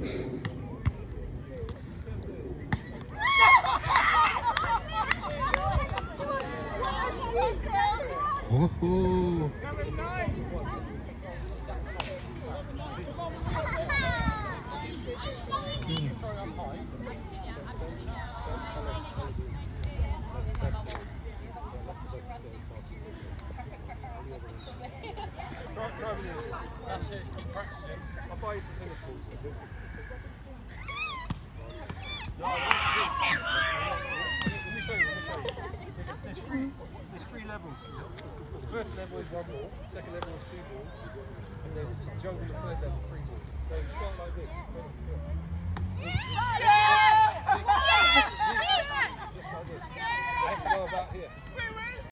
Oh. That's it, keep practicing. I'll buy you some tennis balls. Let me show you. There's three levels. The first level is 1 ball, second level is 2 balls, and there's jungle the third level, 3 balls. So you start like this. Just like this. I have to go about here.